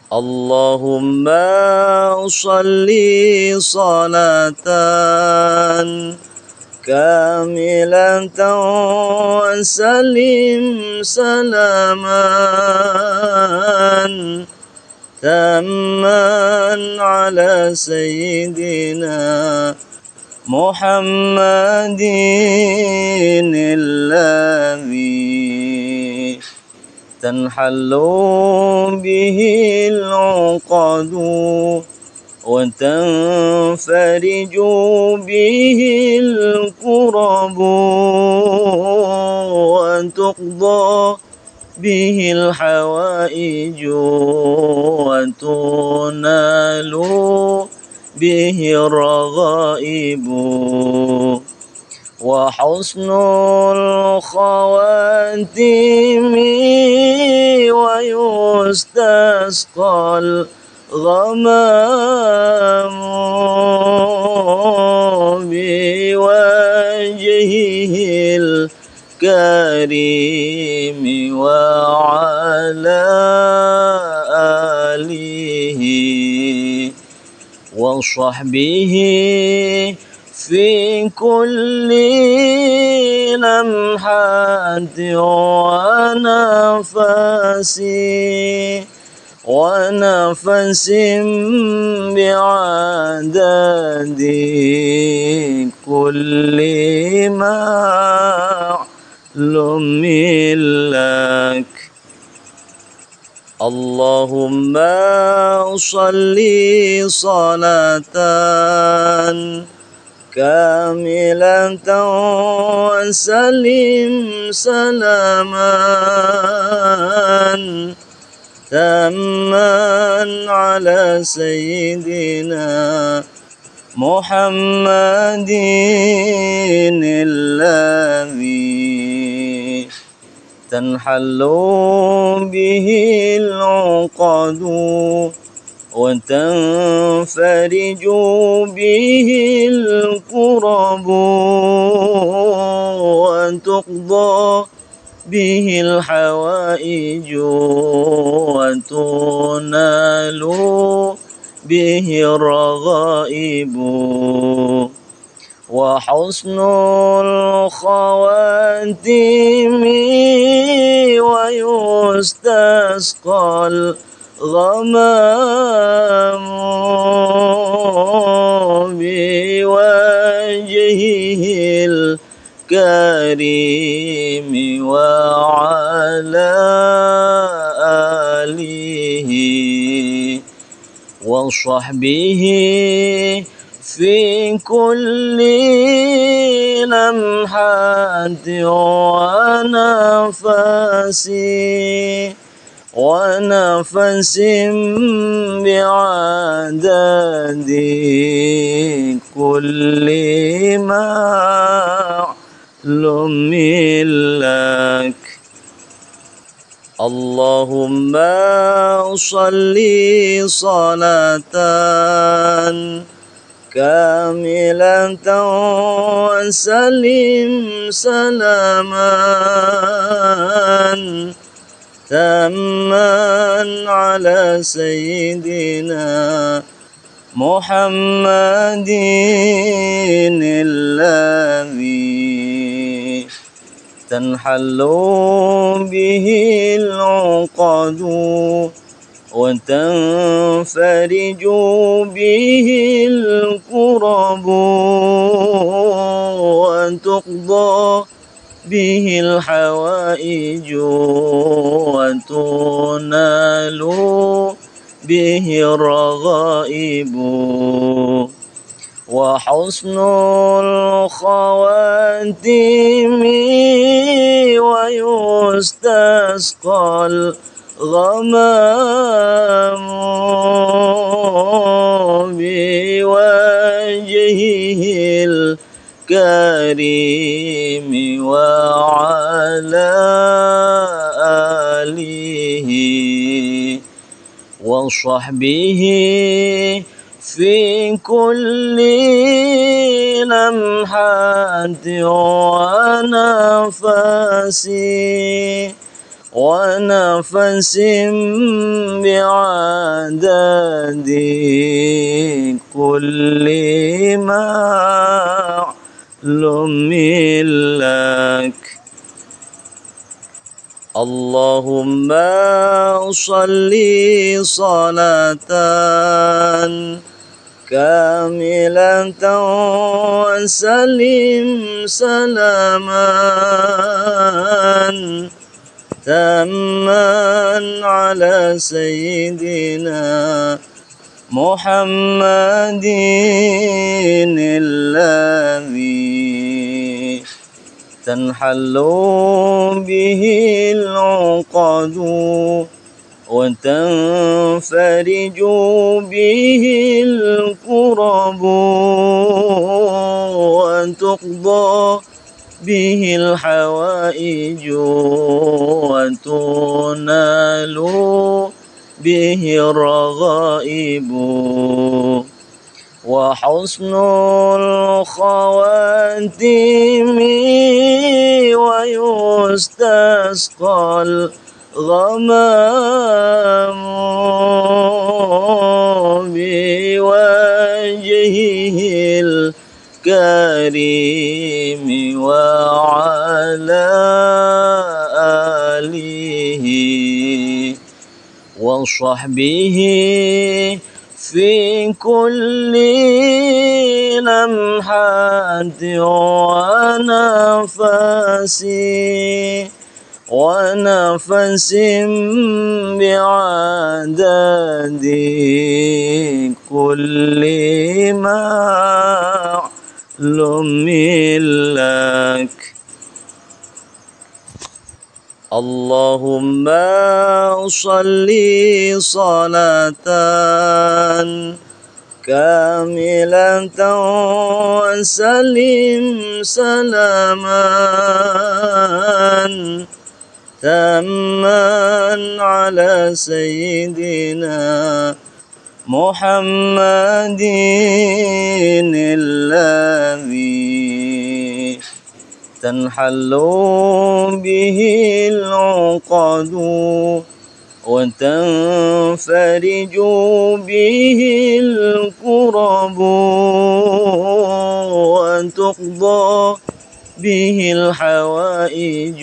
اللهم صل صلاة كاملة وسلم سلاما تاما على سيدنا محمد الذي تنحل به العقد وتنفرج به الكرب وتقضى به الحوائج وتنال به الرغائب وحسن الخواتم ويستسقى الغمام بوجهه الكريم وعلى آله وصحبه في كل لمحة ونفس بعدد كل معلوم لك. اللهم صل صلاة كاملة وسلم سلاما تاما على سيدنا محمد الذي تنحل به العقد وتنفرج به الكرب وتقضى به الحوائج وتنال به الرغائب وحسن الخواتم ويستسقى الغمام بوجهه الكريم وعلى آله وصحبه في كل لمحة ونفس بعدد كل معلوم لك. اللهم صل صلاة كاملة وسلم سلاما تاما على سيدنا محمد الذي تنحل به العقد وتنفرج به الكرب وتقضى به الحوائج وتنال به الرغائب وحسن الخواتم ويستسقى الغمام بوجهه الكريم وعلى آله وصحبه في كل لمحة ونفس ونفس بعدد كل معلوم لك. اللهم صل صلاة كاملة وسلم سلاما تاما على سيدنا محمد الذي تنحل به العقد وتنفرج به الكرب وتقضى به الحوائج وتنال به الرغائب وحسن الخواتم ويستسقى الغمام بوجهه الكريم وعلى آله وصحبه في كل لمحة ونفس بعدد كل معلوم لك. اللهم صل صلاة كاملة وسلم سلاما تاما على سيدنا محمد الذي تنحل به العقد وتنفرج به الكرب وتقضى به الحوائج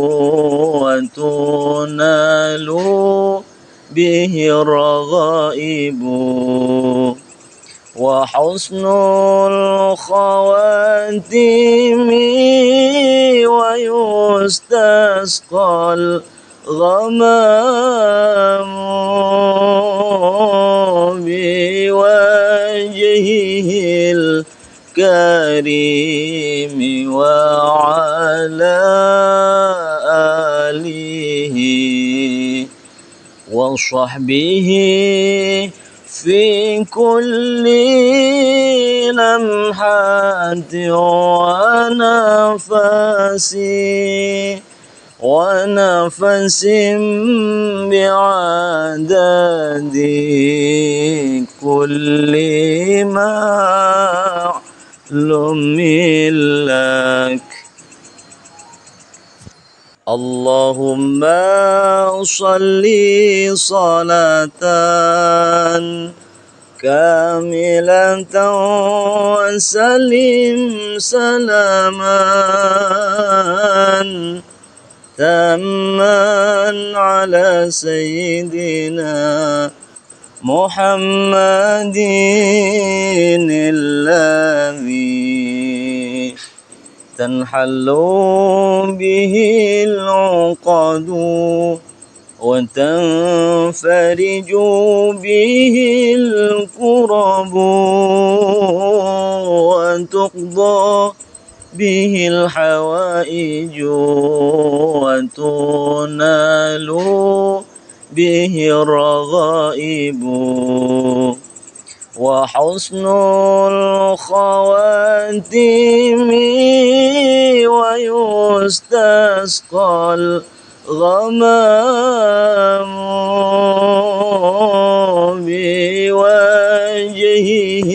وتنال به الرغائب وحسن الخواتم ويستسقى الغمام بوجهه الكريم وعلى آله وصحبه في كل لمحة ونفس بعدد كل معلوم لك. اللهم صل صلاة كاملة وسلم سلاما تاما على سيدنا محمد الذي تنحل به العقد وتنفرج به الكرب وتقضى به الحوائج وتنال به الرغائب وحسن الخواتم ويستسقى الغمام بوجهه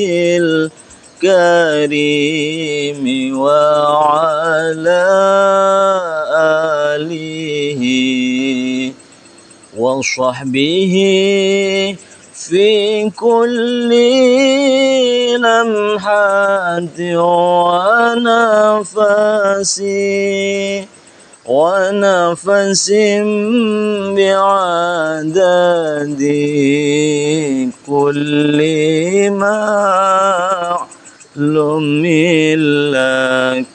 الكريم وعلى آله وصحبه في كل لمحة ونفس بعدد كل معلوم لك